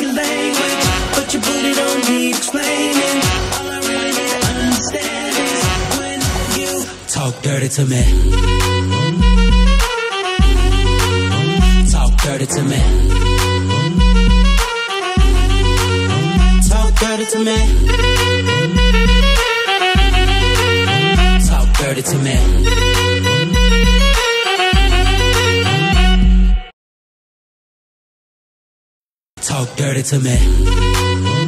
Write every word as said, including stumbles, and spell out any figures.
your language, but your booty don't need explaining. All I really need to understand is when you talk dirty to me. Talk dirty to me. Talk dirty to me. Talk dirty to me. Talk dirty to me.